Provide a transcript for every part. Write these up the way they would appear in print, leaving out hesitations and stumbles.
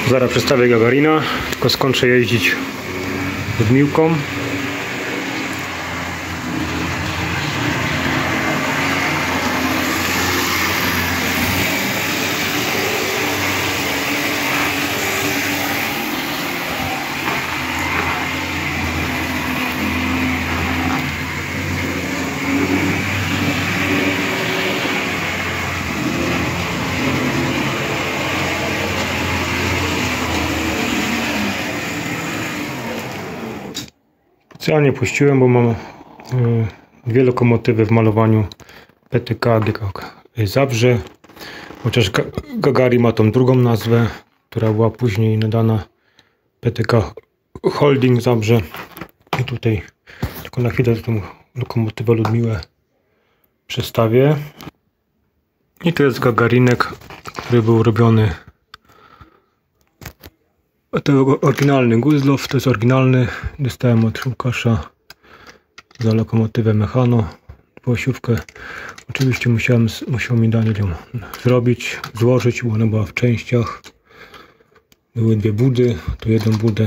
Zaraz przedstawię Gagarina, tylko skończę jeździć Ludmiłką. Specjalnie puściłem, bo mam dwie lokomotywy w malowaniu PTK Zabrze, chociaż Gagarin ma tą drugą nazwę, która była później nadana PTK Holding Zabrze. I tutaj tylko na chwilę tą lokomotywę Ludmiłę przestawię. I to jest Gagarinek, który był robiony. To oryginalny Guzlow, to jest oryginalny. Dostałem od Łukasza za lokomotywę Mechano, dwuosiówkę. Oczywiście musiał mi Daniel ją zrobić, złożyć, bo ona była w częściach. Były dwie budy, to jedną budę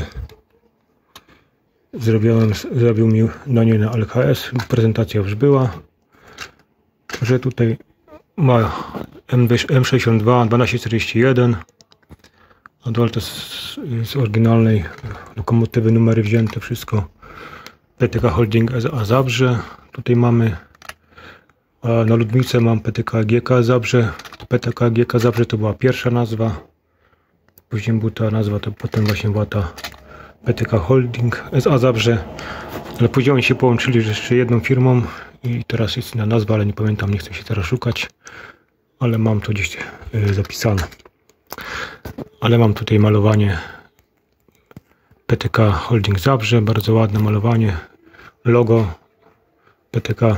zrobił mi Daniel na LHS. Prezentacja już była, że tutaj ma M62 1241. A dole to z oryginalnej lokomotywy numery wzięte, wszystko PTK Holding Zabrze. Tutaj mamy, na Ludmice mam PTK GK Zabrze. PTK GK Zabrze to była pierwsza nazwa, później była ta nazwa, to potem właśnie była ta PTK Holding SA Zabrze, ale później oni się połączyli z jeszcze jedną firmą i teraz jest inna nazwa, ale nie pamiętam, nie chcę się teraz szukać, ale mam to gdzieś zapisane. Ale mam tutaj malowanie PTK Holding Zabrze, bardzo ładne malowanie, logo PTK,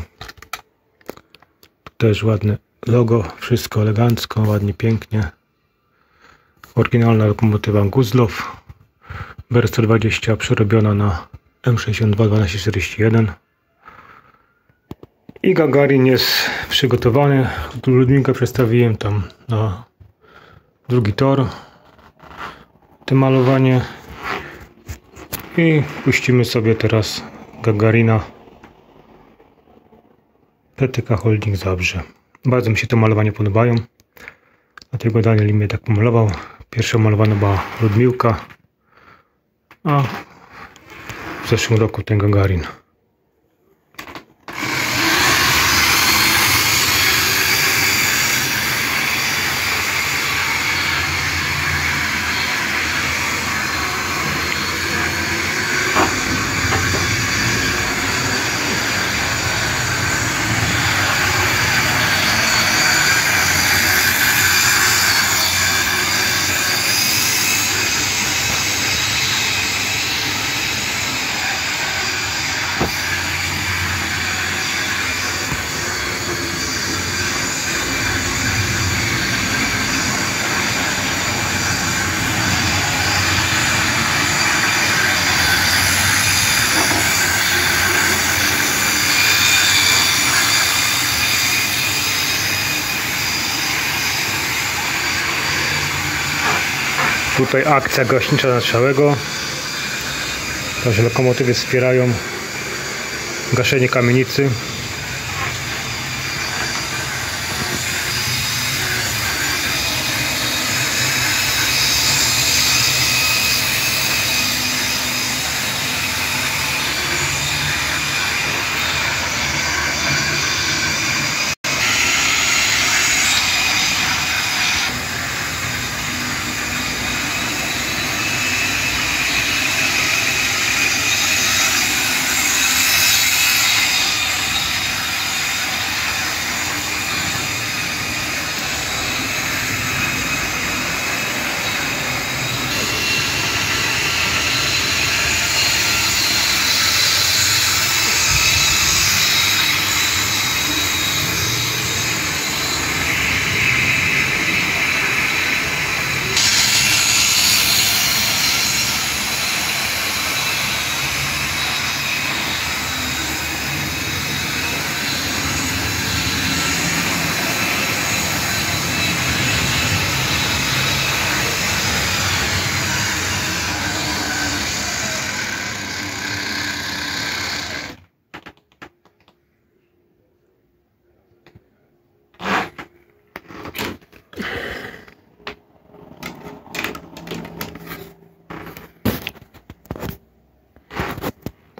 też ładne logo, wszystko elegancko, ładnie, pięknie. Oryginalna lokomotywa Guzlow BR120 przerobiona na M62 1241 i Gagarin jest przygotowany. Ludmiłkę przestawiłem tam na drugi tor, to malowanie, i puścimy sobie teraz Gagarina PTK Holding Zabrze. Bardzo mi się to malowanie podobają, dlatego Daniel mnie tak pomalował. Pierwsza malowana była Ludmiłka, a w zeszłym roku ten Gagarin. Tutaj akcja gaśnicza nastrzałego. Także lokomotywy wspierają gaszenie kamienicy.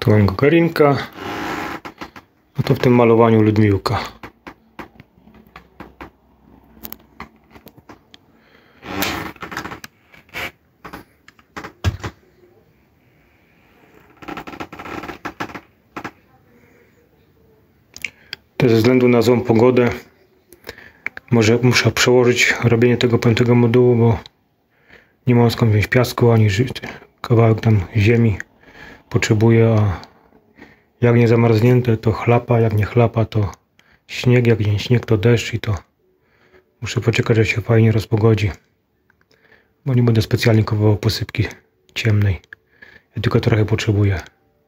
Tu mam Gagarinka, a to w tym malowaniu Ludmiłka. To ze względu na złą pogodę może muszę przełożyć robienie tego 5. modułu, bo nie mam skąd wziąć piasku ani kawałek tam ziemi potrzebuję, a jak nie zamarznięte to chlapa, jak nie chlapa to śnieg, jak nie śnieg to deszcz i to muszę poczekać, że się fajnie rozpogodzi, bo nie będę specjalnie kupował posypki ciemnej, ja tylko trochę potrzebuję.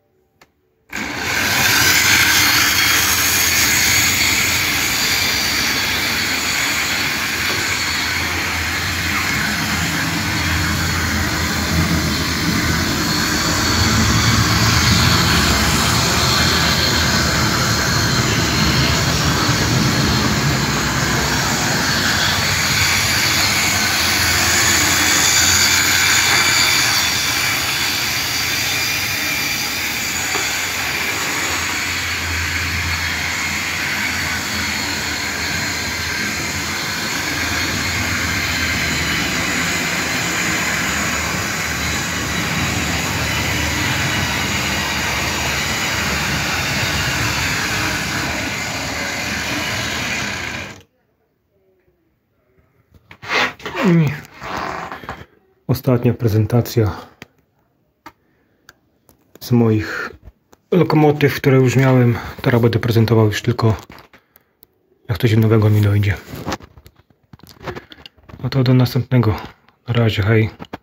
I ostatnia prezentacja z moich lokomotyw, które już miałem. Teraz będę prezentował już tylko jak coś nowego mi dojdzie. No to do następnego. Na razie, hej.